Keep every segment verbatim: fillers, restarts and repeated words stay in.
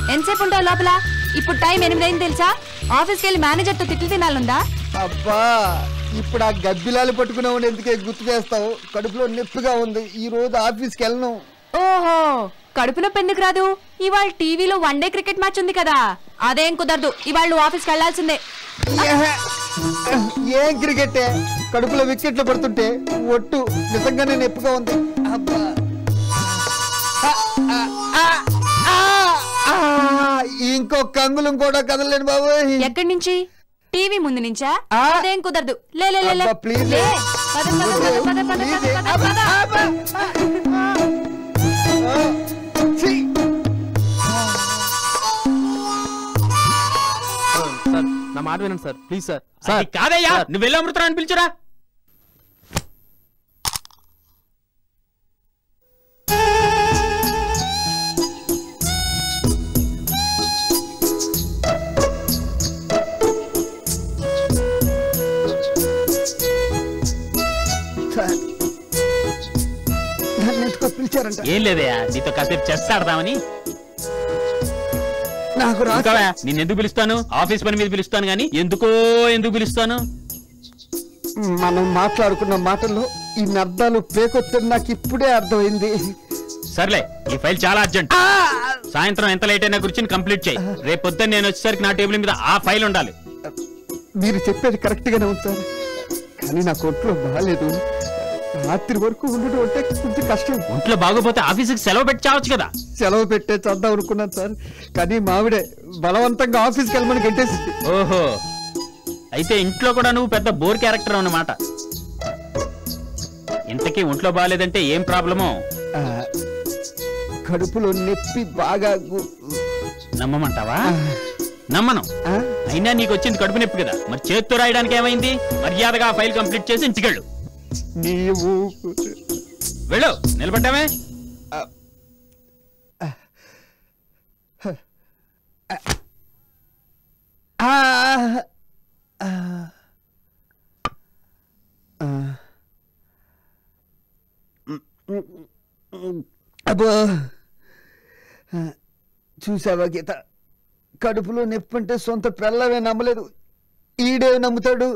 ఎంతసేపు ఉంటావు లోపల? ఇప్పుడు టైం ఎనిమిది అయింది తెలుసా? ఆఫీస్కి వెళ్ళి మేనేజర్ తో తిట్లు తినాలందా? అబ్బా ఇప్పుడు ఆ గబ్బిలాలు పట్టుకున్నావు ఎందుకే గుర్తు చేస్తావు? కడుపులో నొప్పిగా ఉంది, ఈ రోజు ఆఫీస్కి వెళ్ళను. ఓహో, కడుపు నొప్పి ఎందుకు రాదు? ఇవాళ టీవీలో వన్ డే క్రికెట్ మ్యాచ్ ఉంది కదా, అదేం కుదరదు. ఇవాళ నువ్వు ఆఫీస్కి వెళ్లాల్సిందే. ఏం క్రికెట్? కడుపులో వికెట్లు పడుతుంటే ఒట్టు నిజంగానే నొప్పిగా ఉంది. అబ్బా ఇంకొక అంగుళం కూడా కదలేను బాబు. ఎక్కడి నుంచి? టీవీ ముందు నుంచా? అదేం కుదరదు. లే లే లే ప్లీజ్. నా మాట వినండి సార్, ప్లీజ్ సార్. సార్ కాదయ్యా, నువ్వు వెళ్ళి అమృతరావు పిలిచురా. ఏం లేదయ్యా, నీతో కాసేపు చెస్ ఆడదామని. నాకు నిన్ను ఎందుకు పిలుస్తాను? ఆఫీస్ పని మీద పిలుస్తాను గానీ ఎందుకో ఎందుకు పిలుస్తాను? మనం మాట్లాడుకున్న మాటల్లో ఈ అర్థాలు పేకొచ్చని నాకు ఇప్పుడే అర్థమైంది. సర్లే, ఈ ఫైల్ చాలా అర్జెంట్. సాయంత్రం ఎంత లేట్ అయినా కూర్చొని కంప్లీట్ చేయి. రేపు పొద్దున్న నేను వచ్చేసరికి నా టేబుల్ మీద ఆ ఫైల్ ఉండాలి. మీరు చెప్పేది కరెక్ట్ గానే ఉంది సార్, కానీ నాకు ఒంట్లో బాగాలేదు. రాత్రి వరకు ఉండడం అంటే కొంచెం కష్టం. ఒంట్లో బాగోపోతే ఆఫీస్కి సెలవు పెట్టి చావచ్చు కదా. సెలవు పెట్టే చద్దాం అనుకున్నాను సార్, కానీ మావిడే బలవంతంగా ఆఫీస్కి వెళ్ళమని గంటేసింది. ఓహో, అయితే ఇంట్లో కూడా నువ్వు పెద్ద బోర్ క్యారెక్టర్ అన్నమాట. ఇంతకీ ఒంట్లో బాగాలేదంటే ఏం ప్రాబ్లమో? కడుపులో నొప్పి బాగా. నమ్మమంటావా? నమ్మను. అయినా నీకు వచ్చింది కడుపు నొప్పి కదా, మరి చేత్తో రాయడానికి ఏమైంది? మర్యాదగా ఫైల్ కంప్లీట్ చేసి ఇంటికెళ్ళు. నీవు వెళ్ళు, నిలబడ్డామే. అబ్బో, చూసావా గీత, కడుపులో నొప్పి అంటే సొంత పిల్లవే నమ్మలేదు, ఈడే నమ్ముతాడు.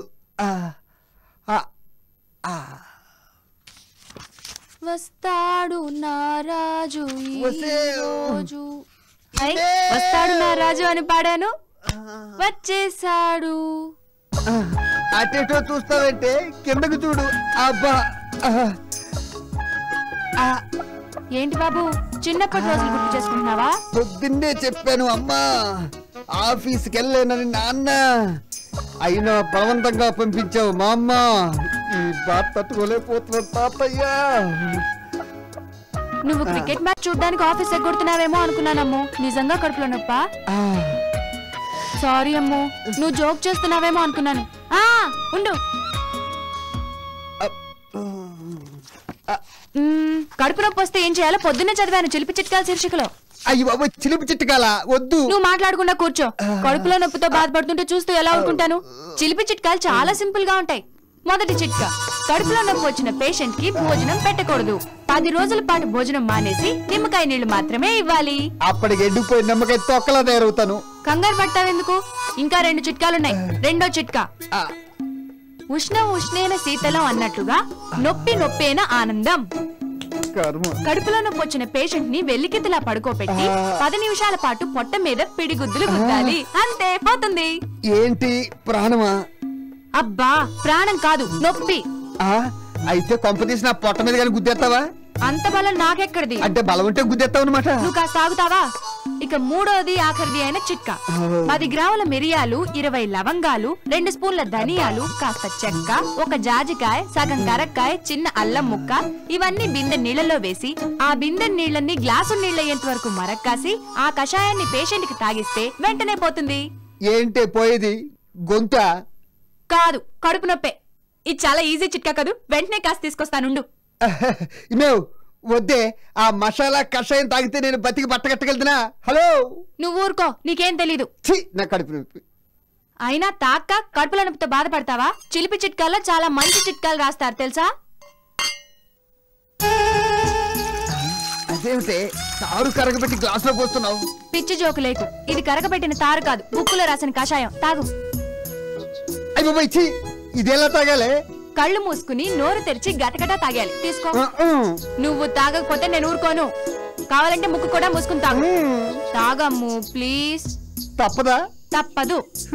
వస్తాడు నా రాజు రోజు. వస్తాడు నా రాజు అని పాడాను, వచ్చేసాడు. అటేటో చూస్తావంటే కిందకు చూడు. అబ్బా, ఏంటి బాబు, చిన్నప్పటి రోజులు గుర్తు చేసుకుంటున్నావా? పొద్దున్నే చెప్పాను అమ్మా, ఆఫీస్కి వెళ్ళలేనని నాన్న, అయినా బలవంతంగా పంపించావు మా అమ్మ. ఈ బాధ తట్టుకోలేకపోతున్నాను తాతయ్య. నువ్వు క్రికెట్ మ్యాచ్ చూడడానికి ఆఫీస్ ఎగ్గొడుతున్నావేమో అనుకున్నానమ్ము. నిజంగా కడుపులో నొప్ప? సారీ అమ్ము, నువ్వు జోక్ చేస్తున్నావేమో అనుకున్నాను. ఆ ఉండు. కడుపు నొప్పి వస్తే ఏం చేయాలో పొద్దున్నే చదివాను చిలిపి చిట్కాల శీర్షికలో. అయ్యి బాబు, చిలిపి చిట్కాల వద్దు. నువ్వు మాట్లాడకుండా కూర్చో. కడుపులో నొప్పితో బాధపడుతుంటే చూస్తూ ఎలా ఊరుకుంటాను? చిలిపి చిట్కాలు చాలా సింపుల్ గా ఉంటాయి. మొదటి చిట్కా, కడుపులో నొప్పి వచ్చిన పేషెంట్ కి భోజనం పెట్టకూడదు. పది రోజుల పాటు భోజనం మానేసి నిమ్మకాయ నీళ్లు మాత్రమే ఇవ్వాలి. అప్పటికి ఎండిపోయి నిమ్మకాయ తొక్కలా తయారవుతాను. కంగారు పడతావెందుకు? ఇంకా రెండు చిట్కాలున్నాయి. రెండో చిట్కా, ఉష్ణం ఉష్ణేన శీతలం అన్నట్లుగా నొప్పి నొప్పేన ఆనందం. కడుపులో నొప్పి వచ్చిన పేషెంట్ ని వెల్లికితలా పడుకోబెట్టి పది నిమిషాల పాటు పొట్ట మీద పిడిగుద్దులు గుద్దాలి. అంతే, పోతుంది. ఏంటి ప్రాణమా? అబ్బా, ప్రాణం కాదు, నొప్పి. అయితే కొంపతీసి నా పొట్ట మీద కానీ గుద్దేస్తావా? అంత బలం నాకెక్కడిది? అంటే బలం ఉంటే గుద్దేస్తావు అనమాట. నువ్వు కాస్త ఆగుతావా? ఇక మూడోది ఆఖరిది అయిన చిట్కా, పది గ్రాముల మిరియాలు, ఇరవై లవంగాలు, రెండు స్పూన్ల ధనియాలు, కాస్త చెక్క, ఒక జాజికాయ, సగం గరక్కాయ, చిన్న అల్లం ముక్క, ఇవన్నీ బిందె నీళ్లలో వేసి ఆ బిందె నీళ్లన్నీ గ్లాసు నీళ్లయ్యేంత వరకు మరక్కాసి ఆ కషాయాన్ని పేషెంట్ కి తాగిస్తే వెంటనే పోతుంది. ఏంటే పోయేది? గొంత కాదు, కడుపు నొప్పే. ఇది చాలా ఈజీ చిట్కా కదూ, వెంటనే కాస్త తీసుకొస్తానుండు. ఇమేవ్ వద్దే, ఆ మసాలా కషాయం తాగితే నేను బతికి పట్టగట్టగలుగుతున్నా. హలో, నువ్వు ఊరుకో, నీకేం తెలీదు. నా కడుపు నొప్పి. అయినా తాక్క కడుపుల నొప్పితో బాధపడతావా? చిలిపి చిట్కాల్లో చాలా మంచి చిట్కాలు రాస్తారు తెలుసా? అదేమిటే తారు కరగబెట్టి గ్లాస్ లో పోస్తున్నావు? పిచ్చి జోకు లేకు, ఇది కరగబెట్టిన తారు కాదు, బుక్కులో రాసిన కషాయం. తాగు. అయ్యి బాబా ఇచ్చి ఇదేలా తాగాలే? కళ్ళు మూసుకుని నోరు తెరిచి గటగటా తాగాలి. తీసుకో. నువ్వు తాగకపోతే నేను ఊరుకోను. కావాలంటే ముక్కు కూడా మూసుకుని తాగు. తాగమ్ము ప్లీజ్. తప్పదా? తప్పదు.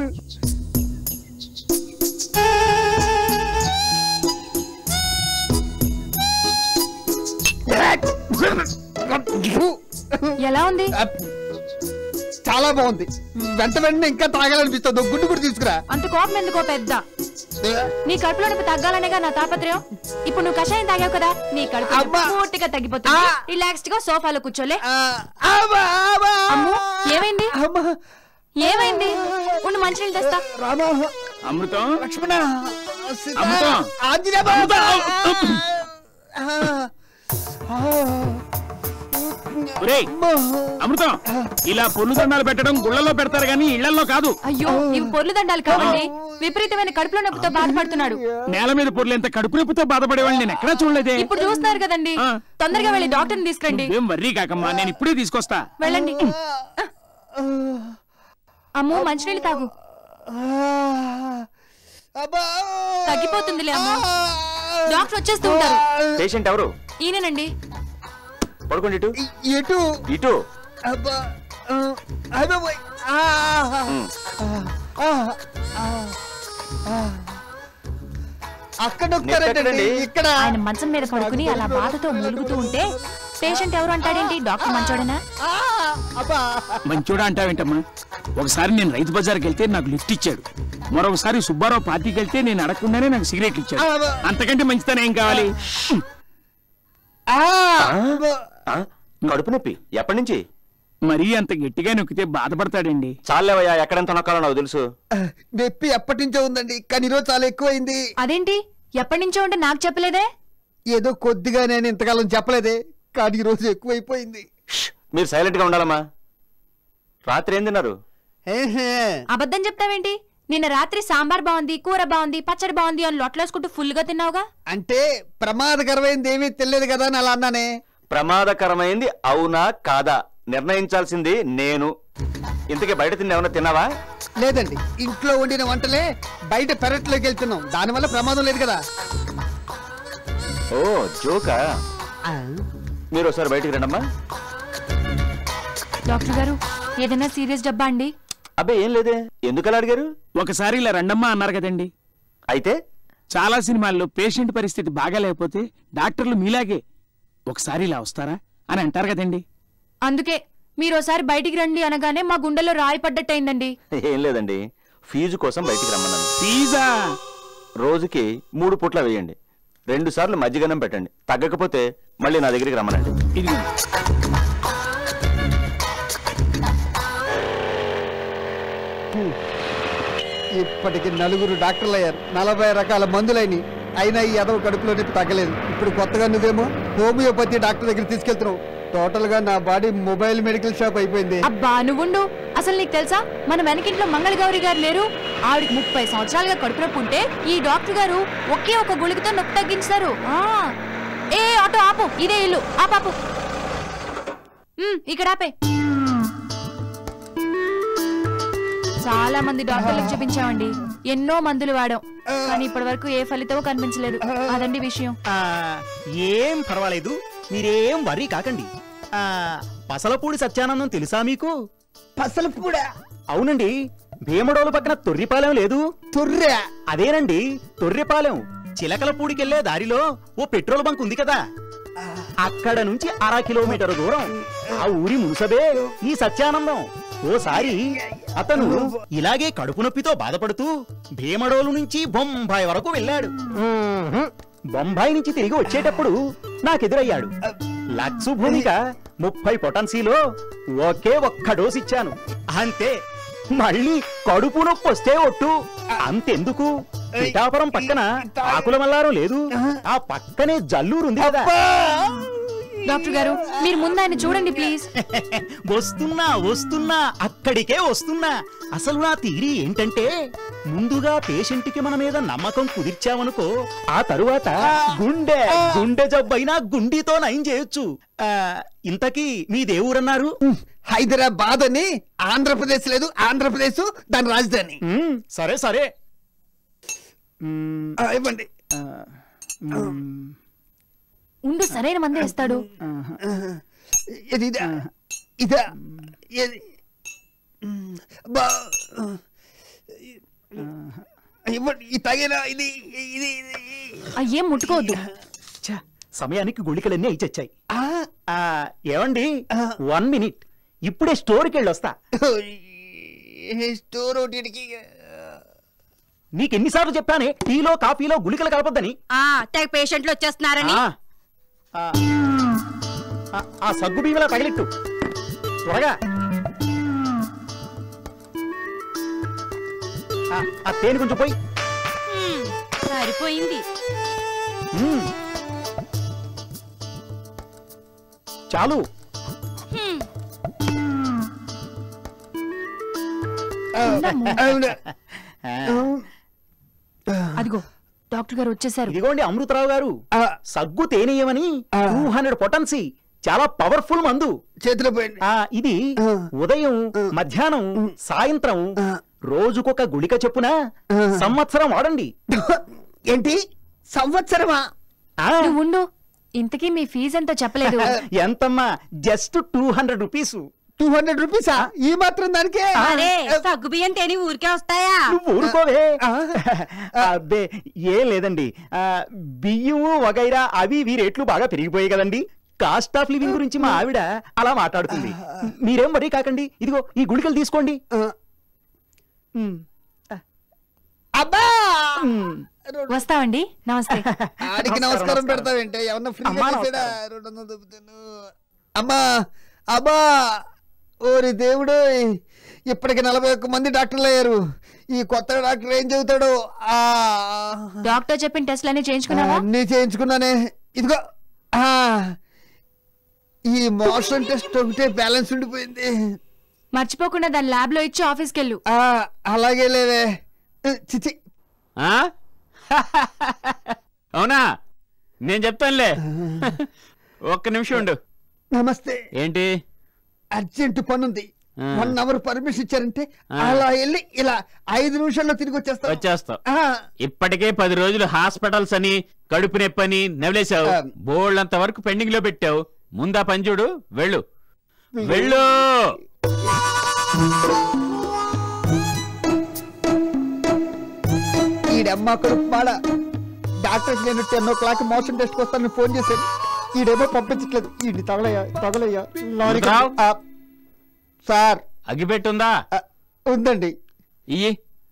ఎలా ఉంది? చాలా బాగుంది. వెంట వెంటనే ఇంకా తాగాలనిపిస్తుంది. గుడ్డు కూడా తీసుకురా. అంత కోపం ఎందుకో పెద్ద. నీ కడుపులో నొప్పి తగ్గాలనేగా నా తాపత్రయం. ఇప్పుడు నువ్వు కషాయం తాగావు కదా, నీ కడుపు పూర్తిగా తగ్గిపోతుంది. రిలాక్స్డ్ గా సోఫాలో కూర్చోలే. ఏమైంది? ఏమైంది? ఉండు మంచినీళ్ళు తెస్తా. అమృతం, లక్ష్మణ, అమృతం, ఇలా పొర్లు దండాలు పెట్టడం గుళ్ళల్లో పెడతారు గానీ ఇళ్లలో కాదు. అయ్యో, ఇవి పొర్లు దండాలు కావండి. విపరీతమైన కడుపులో నొప్పితో బాధపడుతున్నాడు. నేల మీద పొర్లు ఎంత కడుపు నొప్పితో బాధపడేవాళ్ళు నేను ఎక్కడా చూడలేదే. ఇప్పుడు చూస్తున్నారు కదండి. తొందరగా వెళ్ళి డాక్టర్ని తీసుకురండి. ఏం వర్రీ కాకమ్మా, నేను ఇప్పుడే తీసుకొస్తా. వెళ్ళండి. అమ్మో మంచినీళ్ళు తాగు. తగ్గిపోతుందిలే అమ్మా. డాక్టర్ వచ్చేస్తూ ఉంటారు. పేషెంట్ ఎవరు? ఈయనండి. పడుకోండి. ఇటు ఇటు ఇటు. అక్కడ ఇక్కడ ఆయన మంచం మీద పడుకుని అలా బాధతో మూలుగుతూ ఉంటే పేషెంట్ ఎవరు అంటాడేంటి? డాక్టర్ మంచోడనా? మంచోడా అంటావేంటమ్మా? ఒకసారి నేను రైతు బజార్కి వెళ్తే నాకు లిఫ్ట్ ఇచ్చాడు. మరొకసారి సుబ్బారావు పార్టీకి వెళ్తే నేను అడగకుండానే నాకు సిగరెట్లు ఇచ్చాడు. అంతకంటే మంచితనం ఏం కావాలి? కడుపు నొప్పి ఎప్పటి నుంచి? మరీ అంత గట్టిగా నొక్కితే బాధపడతాడండి. చాలేవయ్యా, ఎక్కడెంత నొక్కాలో నాకు తెలుసు. నొప్పి ఎప్పటి నుంచో ఉందండి, కానీ ఈరోజు చాలా ఎక్కువైంది. అదేంటి ఎప్పటి నుంచో ఉంటే నాకు చెప్పలేదే? ఏదో కొద్దిగా నేను ఇంతకాలం చెప్పలేదే, కానీ ఈరోజు ఎక్కువైపోయింది. మీరు సైలెంట్ గా ఉండాలమ్మా. రాత్రి ఏం తిన్నారు? అబద్ధం చెప్తావేంటి? నిన్న రాత్రి సాంబార్ బాగుంది, కూర బాగుంది, పచ్చడి బాగుంది అని లొట్లేసుకుంటూ ఫుల్ గా తిన్నావుగా. అంటే ప్రమాదకరమైంది ఏమీ తెలియదు కదా అని అలా అన్నానే. ప్రమాదకరమైంది అవునా కాదా నిర్ణయించాల్సింది నేను. ఇంతకీ బయట తిన్న ఏమన్నా తిన్నావా? లేదండి, ఇంట్లో వండిన వంటలే బయట పెరట్లోకి వెళ్తున్నాం. దానివల్ల ప్రమాదం లేదు కదా. ఓ జోకా. మీరు ఒకసారి బయటికి రండమ్మా. డాక్టర్ గారు ఏదైనా సీరియస్ డబ్బా అండి? అబ్బే ఏం లేదే. ఎందుకలా అడిగారు? ఒకసారి ఇలా రండమ్మా అన్నారు కదండి. అయితే చాలా సినిమాల్లో పేషెంట్ పరిస్థితి బాగా లేకపోతే డాక్టర్లు మీలాగే ఒకసారి ఇలా వస్తారా అని అంటారు కదండి. అందుకే మీరు ఒకసారి బయటికి రండి అనగానే మా గుండెలో రాయి పడ్డట్టయిందండి. ఏం లేదండి, ఫీజు కోసం బయటికి రమ్మన్నాను. ఫీజా? రోజుకి మూడు పూట్ల వేయండి, రెండు సార్లు మజ్జిగన్నం పెట్టండి. తగ్గకపోతే మళ్ళీ నా దగ్గరికి రమ్మనండి. ఇది ఇప్పటికి నలుగురు డాక్టర్లు అయ్యారు, నలభై రకాల మందులైన అయినా ఈ ఎదవ కడుపులో నొప్పి తగ్గలేదు. ఇప్పుడు కొత్తగా నువ్వేమో హోమియోపతి డాక్టర్ దగ్గర తీసుకెళ్తున్నావు. టోటల్ గా నా బాడీ మొబైల్ మెడికల్ షాప్ అయిపోయింది. అబ్బా నువ్వుండు. అసలు నీకు తెలుసా మన వెనకింట్లో మంగళగౌరి గారు లేరు? ఆవిడకి ముప్పై సంవత్సరాలుగా కడుపు నొప్పి ఉంటే ఈ డాక్టర్ గారు ఒకే ఒక గుళికతో నొప్పి తగ్గించారు. ఏ ఆటో ఆపు, ఇదే ఇల్లు. ఆపాపు, ఇక్కడ ఆపే. చాలా మంది డాక్టర్లకు చూపించామండి, ఎన్నో మందులు వాడాం, కానీ ఇప్పటి వరకు ఏ ఫలితమో కనిపించలేదు. అదండి విషయం. ఏం పర్వాలేదు, మీరేం వర్రీ కాకండి. పసలపూడి సత్యానందం తెలుసా మీకు? పసలపూడా? అవునండి, భీమడోలు పక్కన తొర్రిపాలెం లేదు? తొర్రె? అదేనండి తొర్రిపాలెం. చిలకలపూడికెళ్లే దారిలో ఓ పెట్రోల్ బంక్ ఉంది కదా, అక్కడ నుంచి అర కిలోమీటర్ దూరం. ఆ ఊరి మునుసబే ఈ సత్యానందం. ఓసారి అతను ఇలాగే కడుపు నొప్పితో బాధపడుతూ భీమడోలు నుంచి బొంబాయి వరకు వెళ్ళాడు. బొంబాయి నుంచి తిరిగి వచ్చేటప్పుడు నాకెదురయ్యాడు. లక్సు భూమిక ముప్పై పొటన్సీలో ఒకే ఒక్క డోస్ ఇచ్చాను, అంతే. మళ్ళీ కడుపు నొప్పి వస్తే ఒట్టు. అంతెందుకు, పిఠాపురం పక్కన ఆకుల మల్లారం లేదు, ఆ పక్కనే జల్లూరు ఉంది కదా, డాక్టర్ గారు మీరు ముందు ఆయన చూడండి ప్లీజ్. వస్తున్నా వస్తున్నా అక్కడికే వస్తున్నా. అసలు నా థియరీ ఏంటంటే ముందుగా పేషెంట్ కి మన మీద నమ్మకం కుదిర్చామనుకో, ఆ తరువాత గుండె గుండె జబ్బైనా గుండీతో నయం చేయొచ్చు. ఆ, ఇంతకీ మీ దేవురన్నారు? హైదరాబాద్ అని ఆంధ్రప్రదేశ్ లేదు, ఆంధ్రప్రదేశ్ దాని రాజధాని. మ్మ్, సరే సరే. ఆ, ఇవ్వండి. ఉండు సరైన మందే ఇస్తాడు. ఇది ఇదా ఇదా ఇది బా ఇవ్వండి. ఈ తగిన ఇది ఇది అయ్యేం ముట్టుకోవద్దు. ఛ, సమయానికి గుళికలన్నీ అయి చచ్చాయి. ఆ, ఏమండి వన్ మినిట్, ఇప్పుడే స్టోర్కి వెళ్ళి వస్తా. స్టోర్ ఒకటికి నీకెన్నిసార్లు చెప్పానే టీలో కాఫీలో గుళికలు కలపొద్దని. తెగ పేషెంట్లు వచ్చేస్తున్నారని. ఆ, ఆ, ఆ, ఆ సగ్గు బియ్యలా తగిలిట్టు త్వరగా. ఆ, ఆ తేనె కొంచెం పోయి. సరిపోయింది. మ్మ్. చాలు. అదిగో డాక్టర్ గారు వచ్చేసారు. ఇదిగోండి అమృతరావు గారు, సగ్గు తేనీయమని టూ హండ్రెడ్ పొటెన్సీ, చాలా పవర్ఫుల్ మందు. చేతిలో పోయింది. ఆ ఇది ఉదయం మధ్యాహ్నం సాయంత్రం రోజుకొక గుళిక చెప్పున సంవత్సరం వాడండి. ఏంటి సంవత్సరమా? నువ్వు ఉండు, ఇంతకీ మీ ఫీజు ఎంతో చెప్పలేదు. ఎంతమ్మా? Just two hundred rupees. Two hundred రూపీసా? ఈ మాత్రం దానికే? సగ్గు బియ్యం తేని ఊరికే వస్తాయా? నువ్వు ఊరుకోవే. అబ్బే ఏం లేదండి, ఆ, బియ్యము వగైరా అవి ఇవి రేట్లు బాగా పెరిగిపోయాయి కదండి. కాస్ట్ ఆఫ్ లివింగ్ గురించి మా ఆవిడ అలా మాట్లాడుతుంది. మీరేం వరీ కాకండి, ఇదిగో ఈ గుళికలు తీసుకోండి. అబ్బా వస్తామండి. నమస్తే. ఆడికి నమస్కారం పెడతావేంటే? ఏమన్నా ఫ్రీ రెండు వందలు దొబ్బుతాను. అమ్మా అబ్బా, ఓరి దేవుడు, ఇప్పటికి నలభై ఒక్క మంది డాక్టర్లు అయ్యారు. ఈ కొత్త డాక్టర్ ఏం చెబుతాడు? ఆ డాక్టర్ చెప్పిన టెస్ట్లు అన్ని చేయించుకున్నావా? అన్ని చేయించుకున్నానే. ఇదిగో ఆ ఈ మోషన్ టెస్ట్ ఒకటే బ్యాలెన్స్ ఉండిపోయింది. మర్చిపోకుండా దాని ల్యాబ్ లో ఇచ్చి ఆఫీస్కి వెళ్ళు. ఆ అలాగే లేవే. చిచి, అవునా? నేను చెప్తానులే, ఒక్క నిమిషం ఉండు. నమస్తే. ఏంటి? అర్జెంట్ పనుంది. వన్ అవర్ పర్మిషన్ ఇచ్చారంటే అలా వెళ్ళి ఇలా ఐదు నిమిషాల్లో తిరిగి వచ్చేస్తా. వచ్చేస్తావు. ఇప్పటికే పది రోజులు హాస్పిటల్స్ అని, కడుపు నొప్పి అని నెవలేసావు. బోల్డంత వరకు పెండింగ్ లో పెట్టావు. ముందా పని చూడు. వెళ్ళు వెళ్ళు. ఈడమ్మ కొడుకు మాడ. డాక్టర్స్ నేను ten o'clock motion test వస్తానని ఫోన్ చేశాను. ఈడేమో పంపించట్లేదు. ఈయన్ని తగలయ్యా తగలయ్యా లారీ. సార్ అగ్గిపెట్టుందా? ఉందండి. ఇయ్యి.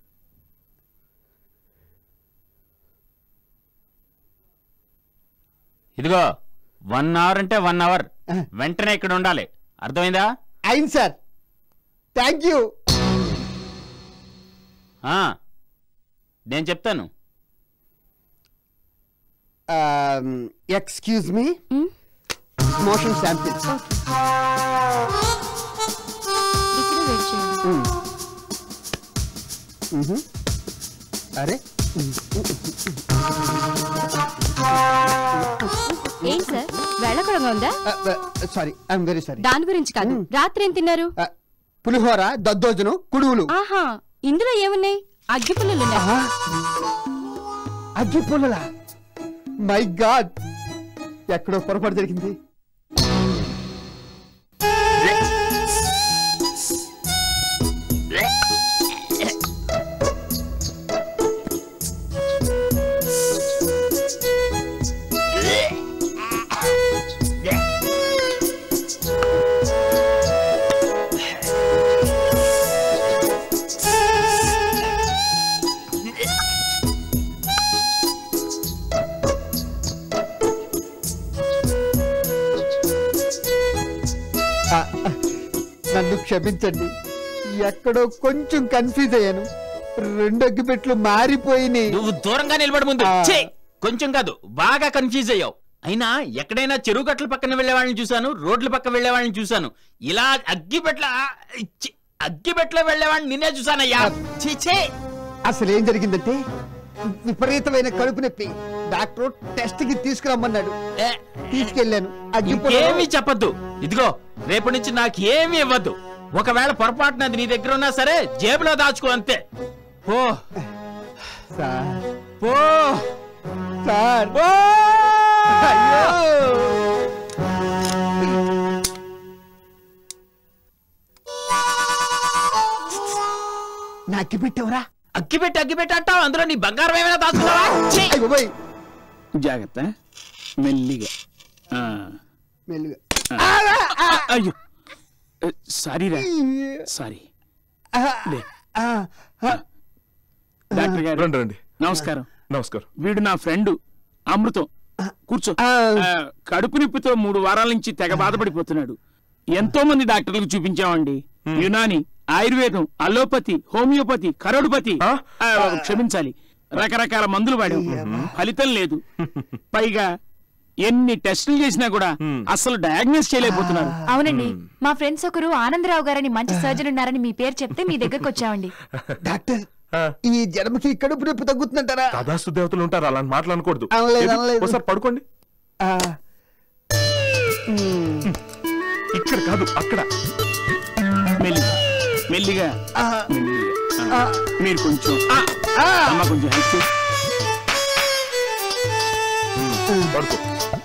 ఇదిగో వన్ అవర్ అంటే వన్ అవర్ వెంటనే ఇక్కడ ఉండాలి. అర్థమైందా? అయింది సార్. Thank you. నేను చెప్తాను. Excuse me, motion sample. అరే ఏం సార్ వెళ్ళకూడగా ఉందా? Sorry, I'm very sorry. దాని గురించి కాదు, రాత్రి ఏం తిన్నారు? పులిహోర, దద్దోజనం, కుడువులు. ఆహా, ఇందులో ఏమున్నాయి? అగ్గి పుల్లలు. అగ్గి పుల్లలా? మై గాడ్, ఎక్కడో పొరపాటు జరిగింది. నన్ను క్షమించండి, ఎక్కడో కొంచెం కన్ఫ్యూజ్ అయ్యాను. రెండు అగ్గిపెట్లు మారిపోయినాయి. నువ్వు దూరంగా నిలబడి ముందు. కొంచెం కాదు, బాగా కన్ఫ్యూజ్ అయ్యావు. అయినా ఎక్కడైనా చెరువు గట్ల పక్కన వెళ్లే వాళ్ళని చూశాను, రోడ్ల పక్క వెళ్లే వాళ్ళని చూశాను. ఇలా అగ్గిపెట్ల చి, అగ్గిపెట్లో వెళ్లే వాళ్ళని నిన్నే చూశానయ్యా. చీచే. అసలు ఏం జరిగిందంటే విపరీతమైన కడుపు నొప్పి. డాక్టర్ టెస్ట్ కి తీసుకురమ్మన్నాడు. ఏ, తీసుకెళ్లాను. ఇంకేమీ చెప్పద్దు. ఇదిగో రేపటి నుంచి నాకు ఏమీ ఇవ్వద్దు. ఒకవేళ పొరపాటున అది నీ దగ్గర ఉన్నా సరే జేబులో దాచుకో అంతే. పో సార్ పో సార్ పో. నాకి పెట్టవరా? అగ్గి పెట్టి అగ్గి పెట్టి అంటావు, అందులో నీ బంగారం ఏమైనా దాచుకున్నావా? ఛీ! జాగ్రత్త, మెల్లిగా. ఆ. మెల్లిగా. అయ్యో సారీ రా, సారీ. లే. డాక్టర్ గారు రండి రండి. నమస్కారం. నమస్కారం. వీడు నా ఫ్రెండ్ అమృతం. కూర్చో. ఆ, కడుపు నొప్పితో మూడు వారాల నుంచి తెగ బాధపడిపోతున్నాడు. ఎంతో మంది డాక్టర్లకు చూపించామండి. యునాని, ఆయుర్వేదం, అలోపతి, హోమియోపతి, కరోడుపతి, క్షమించాలి, రకరకాల మందులు వాడాం. ఫలితం లేదు. పైగా ఎన్ని టెస్టులు చేసినా కూడా అసలు డయాగ్నోస్ చేయలేకపోతున్నారు. అవునండి, మా ఫ్రెండ్స్ ఒకరు ఆనందరావు గారని మంచి సర్జన్ ఉన్నారని మీ పేరు చెప్తే మీ దగ్గరకు వచ్చామండి. డాక్టర్, ఈ జన్మకి కడుపు నొప్పి తగ్గుతుందంటారా? తదాస్తు దేవతలు ఉంటారు, అలాంటి మాటలు అనకూడదు. అనలేదు, అనలేదు. ఒకసారి పడుకోండి. ఇక్కడ కాదు, అక్కడ. మెల్లిగా మెల్లిగా మెల్లిగా. మీరు కొంచెం అమ్మ కొంచెం హెల్ప్ చేసి పడుకో.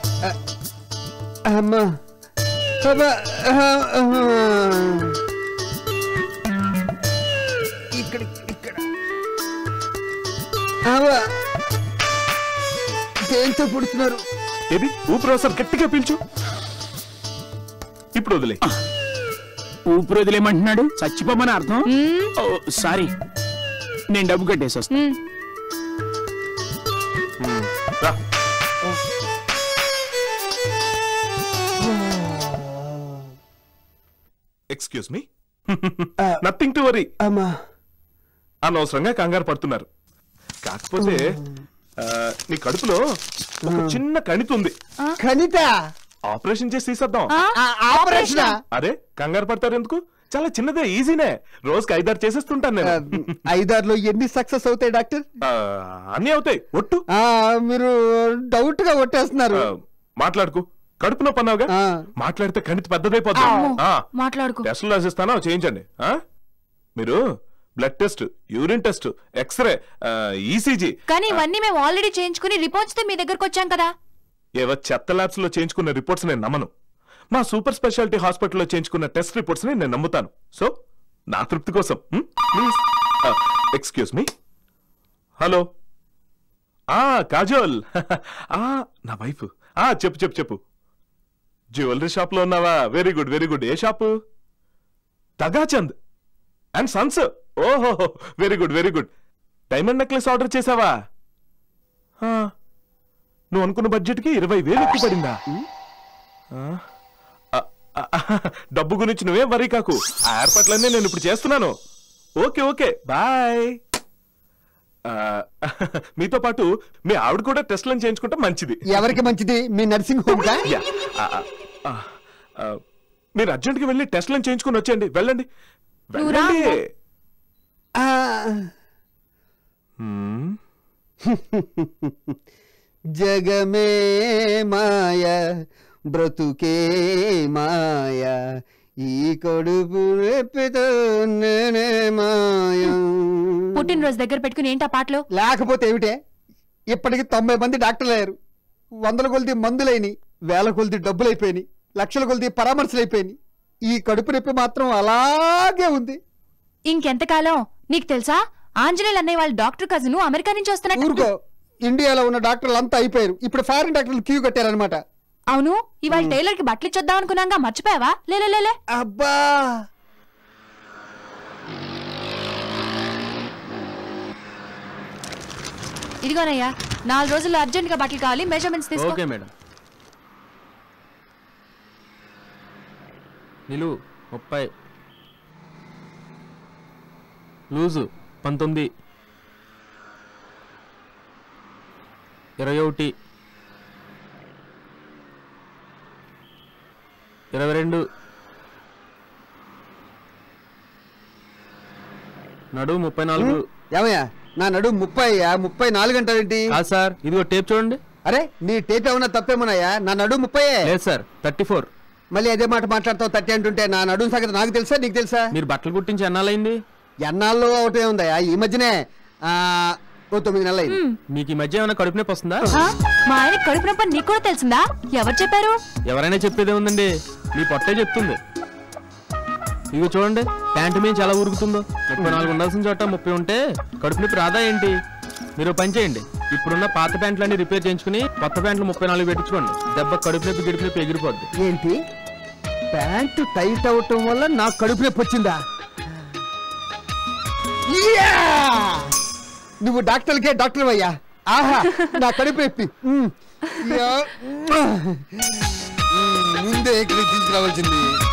అమ్మా ఇక్కడ ఇక్కడ దేంతో పుడుతున్నారు? ఏది ఊపిరి ఒకసారి గట్టిగా పీల్చు. ఇప్పుడు వదిలే. ఊపిరి వదిలేమంటున్నాడు. చచ్చిపోమని అర్థం. సారీ, నేను డబ్బు కట్టేసి వస్తాను. Excuse me, nothing to worry. అనవసరంగా కంగారు పడుతున్నారు. కాకపోతే నీ కడుపులో ఒక చిన్న కణిత ఉంది. కణిత? ఆపరేషన్ చేసి తీసేద్దాం. ఆపరేషన్? అరే కంగారు పడతారు ఎందుకు? చాలా చిన్నదే, ఈజీనే. రోజుకి ఐదారు చేసేస్తుంటాను నేను. ఐదారులో ఎన్ని సక్సెస్ అవుతాయి డాక్టర్? అన్ని అవుతాయి. ఒట్టు. మీరు డౌట్ గా ఒట్టేస్తున్నారు. మాట్లాడుకు. కడుపులో పన్నావుగా, మాట్లాడితే కణిత పెద్దదైపోతుంది. టెస్టులు రాసిస్తానా, చేయించండి. మీరు blood test, urine test, x ray, ECG. కానీ ఇవన్నీ మేము ఆల్రెడీ చేయించుకుని రిపోర్ట్స్ తో మీ దగ్గరకు వచ్చాం కదా. ఏవో చెత్త ల్యాబ్స్ లో చేయించుకున్న రిపోర్ట్స్ నేను నమ్మను. మా సూపర్ స్పెషాలిటీ హాస్పిటల్లో చేయించుకున్న టెస్ట్ రిపోర్ట్స్ ని నేను నమ్ముతాను. సో నా తృప్తి కోసం ప్లీజ్. Excuse me. హలో. ఆ కాజోల్, నా వైఫ్. చెప్పు చెప్పు చెప్పు. జ్యువెలరీ షాప్ లో ఉన్నావా? Very good very good. ఏ షాపు? Tagachand and sons. ఓహో, very good very good. Diamond necklace order చేసావా? నువ్వు అనుకున్న బడ్జెట్ కి ఇరవై వేలు ఎక్కువ పడిందా? డబ్బు గురించి నువ్వే వరీ కాకు, ఆ ఏర్పాట్లన్నీ నేను ఇప్పుడు చేస్తున్నాను. Okay okay bye. మీతో పాటు మీ ఆవిడ కూడా టెస్ట్లను చేయించుకుంటే మంచిది. ఎవరికి మంచిది? మీ నర్సింగ్ హోమ్ కా? మీరు అర్జెంట్ గా వెళ్ళి టెస్ట్లను చేయించుకుని వచ్చేయండి. వెళ్ళండి వెళ్ళండి. జగమే మాయ బ్రతుకే మాయ, ఈ కడుపు రేపితో నేనే మాయం. పుట్టినరోజు దగ్గర పెట్టుకుని ఏంటా పాటలు? లేకపోతే ఏమిటే? ఇప్పటికి తొంభై మంది డాక్టర్లు అయ్యారు. వందల కొలిది మందులైని, వేల కొలిది డబ్బులైపోయినాయి, లక్షల కొలిది పరామర్శలు అయిపోయినాయి. ఈ కడుపు నొప్పి మాత్రం అలాగే ఉంది. ఇంకెంతకాలం? నీకు తెలుసా, ఆంజనేయులు అన్నయ్య వాళ్ళ డాక్టర్ కజిన్ అమెరికా నుంచి వస్తున్నట్టు. ఊరుకో, ఇండియాలో ఉన్న డాక్టర్లు అంతా అయిపోయారు. ఇప్పుడు ఫారిన్ డాక్టర్లు క్యూ కట్టారనమాట. అవును, ఇవాళ టైలర్ కి బట్టలు ఇచ్చొద్దాం అనుకున్నాగా, మర్చిపోయావా? లేలే. అబ్బా, ఇదిగోనయ్యా, నాలుగు రోజుల్లో అర్జెంట్ గా బట్టలు కావాలి, మెజర్మెంట్స్ తీసుకో. Okay madam. నిలువు ముప్పై, లూజు పంతొమ్మిది, ఇరవై ఒకటి, ఇరవై రెండు నడుము ముప్పై నాలుగు. ఏమయ్యా నా నడుము ముప్పై అయ్యా ముప్పై నాలుగు అంటావేంటి? కాదు సార్, ఇదిగో టేప్ చూడండి. అరే నీ టేప్ ఏమన్నా తప్పేమోనయ్యా, నా నడుము ముప్పై. లేదు సార్, థర్టీ ఫోర్. మళ్ళీ అదే మాట మాట్లాడతావు థర్టీ అంటుంటే. నా నడుము సంగతి నాకు తెలుసా నీకు తెలుసా? మీరు బట్టలు కుట్టించి ఎన్నాళ్ళైంది? ఎన్నాళ్ళు ఒకటే ఉందయ్యా, ఈ మధ్యనే ఆ ఓ తొమ్మిది నెలలు అయింది. మీకు ఈ మధ్య ఏమైనా కడుపు నొప్పి వస్తుందా? ఆ, మా ఆయన కడుపు నొప్పి నీకు కూడా తెలిసిందా? ఎవరు చెప్పారు? ఎవరైనా చెప్పేదే ఉందండి, మీ పొట్టే చెప్తుంది. ఇదిగో చూడండి, ప్యాంటు మీద చాలా ఉరుకుతుందో. ముప్పై నాలుగు ఉండాల్సిన చోట ముప్పై ఉంటే కడుపు నొప్పి రాదా ఏంటి? మీరు పని చేయండి, ఇప్పుడున్న పాత ప్యాంట్లన్నీ రిపేర్ చేయించుకుని కొత్త ప్యాంట్లు ముప్పై నాలుగు పెట్టించుకోండి. దెబ్బ కడుపు నొప్పి గిడుపు నొప్పి ఎగిరిపోద్ది. ఏంటి ప్యాంటు టైట్ అవటం వల్ల నాకు కడుపు నొప్పి వచ్చిందా? యా! నువ్వు డాక్టర్లకే డాక్టర్ అయ్యా. ఆహా నా కడుపు నొప్పి ఉమ్. యా! ఉమ్. ముందే ఎక్కడికి తీసుకురావాల్సింది.